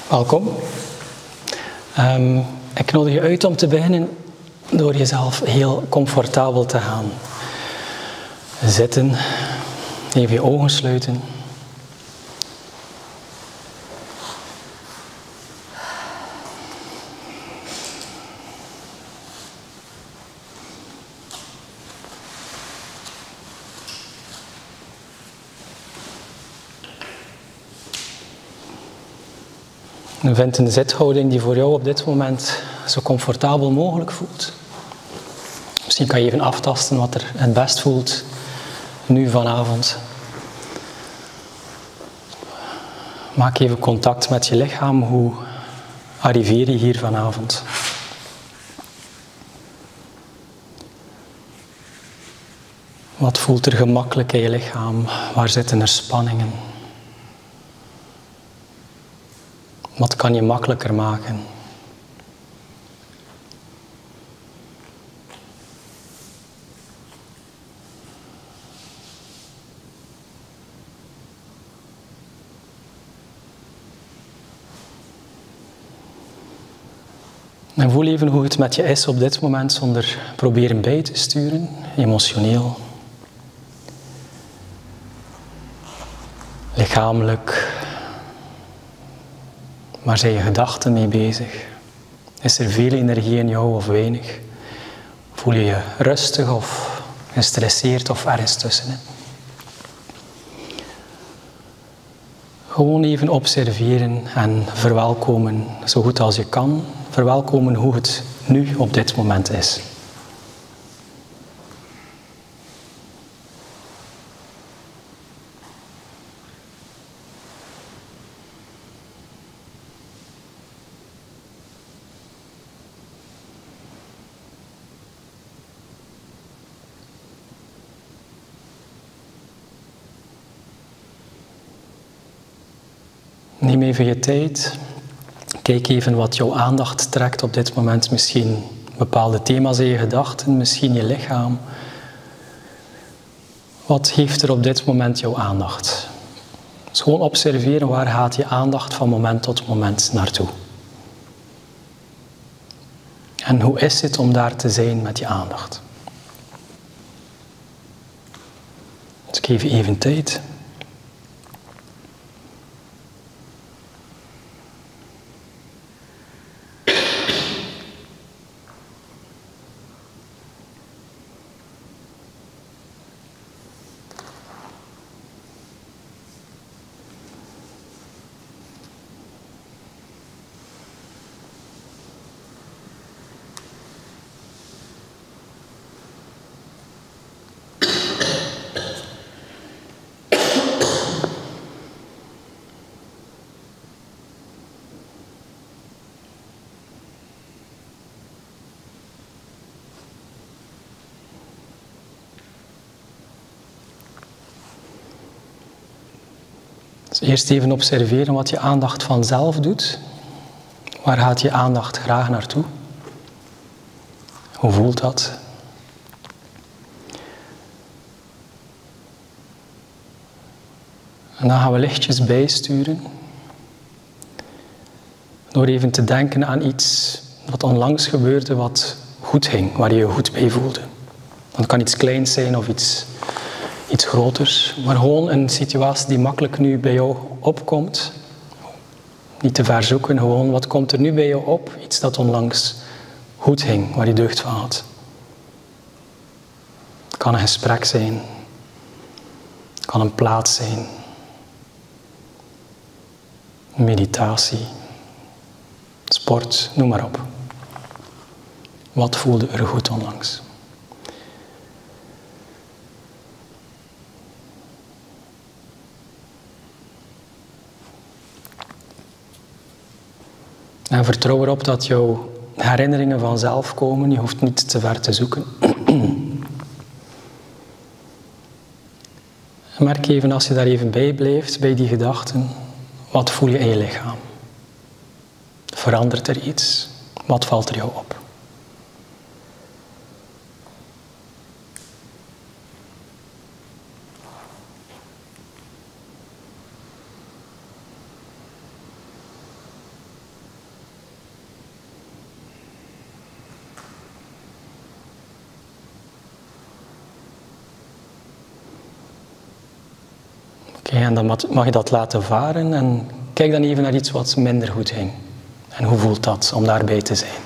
Welkom. Ik nodig je uit om te beginnen door jezelf heel comfortabel te gaan zitten. Even je ogen sluiten. En vind een zithouding die voor jou op dit moment zo comfortabel mogelijk voelt. Misschien kan je even aftasten wat er het best voelt nu vanavond. Maak even contact met je lichaam. Hoe arriveer je hier vanavond? Wat voelt er gemakkelijk in je lichaam? Waar zitten er spanningen? Wat kan je makkelijker maken? En voel even hoe het met je is op dit moment zonder proberen bij te sturen, emotioneel, lichamelijk. Waar zijn je gedachten mee bezig? Is er veel energie in jou of weinig? Voel je je rustig of gestresseerd of ergens tussenin? Gewoon even observeren en verwelkomen, zo goed als je kan. Verwelkomen hoe het nu op dit moment is. Neem even je tijd. Kijk even wat jouw aandacht trekt op dit moment. Misschien bepaalde thema's in je gedachten, misschien je lichaam. Wat heeft er op dit moment jouw aandacht? Dus gewoon observeren, waar gaat je aandacht van moment tot moment naartoe? En hoe is het om daar te zijn met je aandacht? Dus ik geef je even tijd. Dus eerst even observeren wat je aandacht vanzelf doet. Waar gaat je aandacht graag naartoe? Hoe voelt dat? En dan gaan we lichtjes bijsturen. Door even te denken aan iets wat onlangs gebeurde wat goed ging, waar je je goed bij voelde. Dat kan iets kleins zijn of iets groters, maar gewoon een situatie die makkelijk nu bij jou opkomt. Niet te ver zoeken, gewoon wat komt er nu bij jou op? Iets dat onlangs goed ging, waar je deugd van had. Het kan een gesprek zijn, het kan een plaats zijn, meditatie, sport, noem maar op. Wat voelde er goed onlangs? En vertrouw erop dat jouw herinneringen vanzelf komen. Je hoeft niet te ver te zoeken. En merk even als je daar even bij blijft, bij die gedachten. Wat voel je in je lichaam? Verandert er iets? Wat valt er jou op? En dan mag je dat laten varen en kijk dan even naar iets wat minder goed ging. En hoe voelt dat om daarbij te zijn?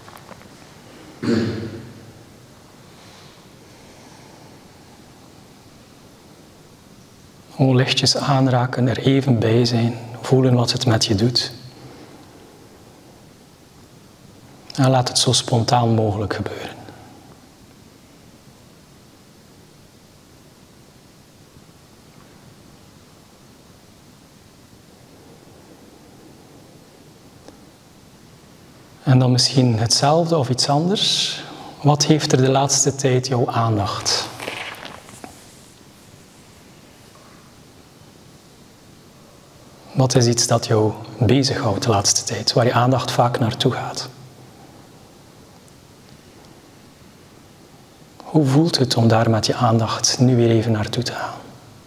Gewoon lichtjes aanraken, er even bij zijn, voelen wat het met je doet. En laat het zo spontaan mogelijk gebeuren. En dan misschien hetzelfde of iets anders. Wat heeft er de laatste tijd jouw aandacht? Wat is iets dat jou bezighoudt de laatste tijd, waar je aandacht vaak naartoe gaat? Hoe voelt het om daar met je aandacht nu weer even naartoe te gaan?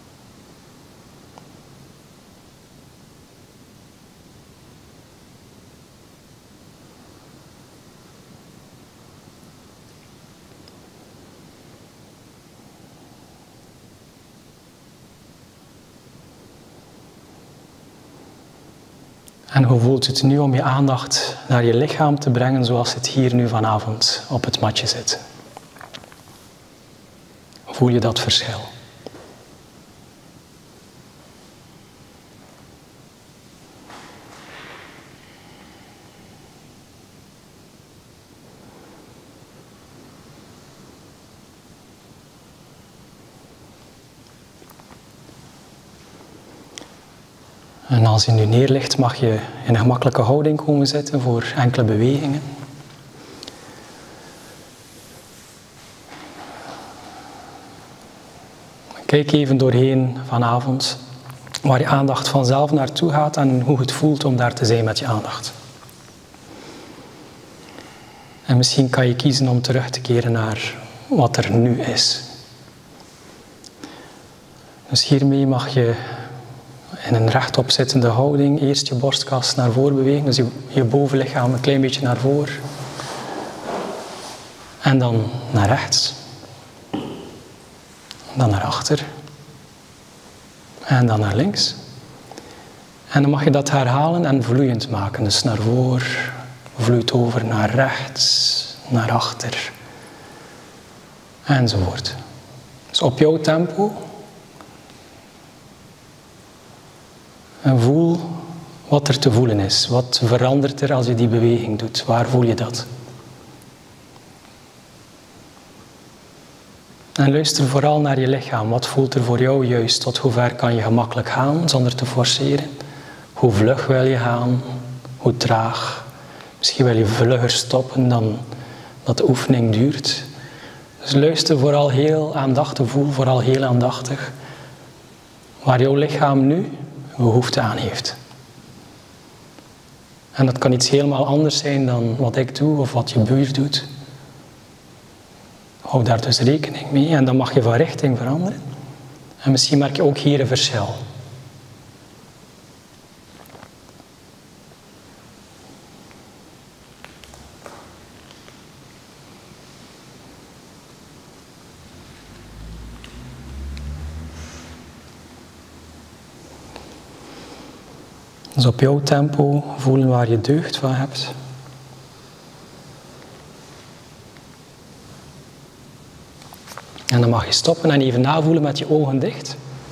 En hoe voelt het nu om je aandacht naar je lichaam te brengen zoals het hier nu vanavond op het matje zit? Voel je dat verschil? En als je nu neerligt, mag je in een gemakkelijke houding komen zitten voor enkele bewegingen. Kijk even doorheen vanavond waar je aandacht vanzelf naartoe gaat en hoe het voelt om daar te zijn met je aandacht. En misschien kan je kiezen om terug te keren naar wat er nu is. Dus hiermee mag je in een rechtop zittende houding eerst je borstkas naar voren bewegen, dus je bovenlichaam een klein beetje naar voren. En dan naar rechts. Dan naar achter. En dan naar links. En dan mag je dat herhalen en vloeiend maken. Dus naar voren, vloeit over naar rechts, naar achter. Enzovoort. Dus op jouw tempo. En voel wat er te voelen is. Wat verandert er als je die beweging doet? Waar voel je dat? En luister vooral naar je lichaam. Wat voelt er voor jou juist? Tot hoe ver kan je gemakkelijk gaan zonder te forceren? Hoe vlug wil je gaan? Hoe traag? Misschien wil je vlugger stoppen dan dat de oefening duurt. Dus luister vooral heel aandachtig, voel vooral heel aandachtig waar jouw lichaam nu behoefte aan heeft. En dat kan iets helemaal anders zijn dan wat ik doe of wat je buur doet. Hou daar dus rekening mee en dan mag je van richting veranderen. En misschien merk je ook hier een verschil. Dus op jouw tempo voelen waar je deugd van hebt. En dan mag je stoppen en even navoelen met je ogen dicht.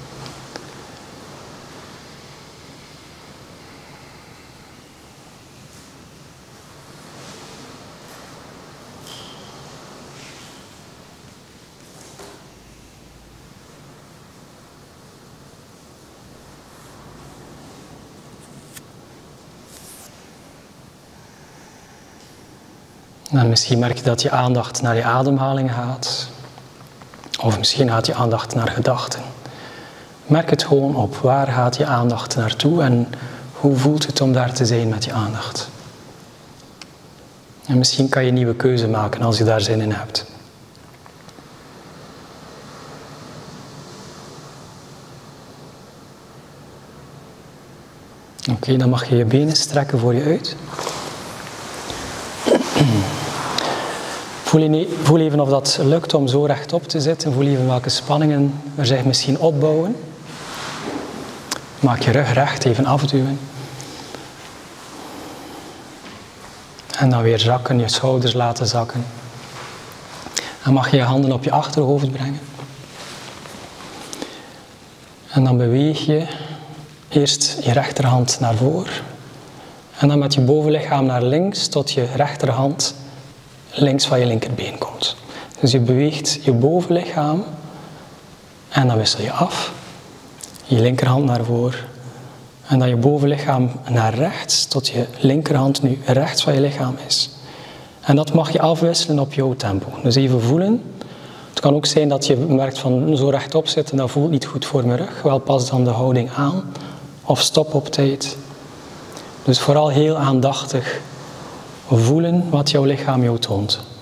En misschien merk je dat je aandacht naar je ademhaling gaat. Of misschien gaat je aandacht naar gedachten. Merk het gewoon op. Waar gaat je aandacht naartoe en hoe voelt het om daar te zijn met je aandacht? En misschien kan je een nieuwe keuze maken als je daar zin in hebt. Oké, dan mag je je benen strekken voor je uit. Voel even of dat lukt om zo rechtop te zitten. Voel even welke spanningen er zich misschien opbouwen. Maak je rug recht, even afduwen. En dan weer zakken, je schouders laten zakken. Dan mag je je handen op je achterhoofd brengen. En dan beweeg je eerst je rechterhand naar voren. En dan met je bovenlichaam naar links tot je rechterhand links van je linkerbeen komt. Dus je beweegt je bovenlichaam en dan wissel je af. Je linkerhand naar voren. En dan je bovenlichaam naar rechts tot je linkerhand nu rechts van je lichaam is. En dat mag je afwisselen op jouw tempo. Dus even voelen. Het kan ook zijn dat je merkt van zo rechtop zitten, dat voelt niet goed voor mijn rug. Wel, pas dan de houding aan of stop op tijd. Dus vooral heel aandachtig voelen wat jouw lichaam jou toont.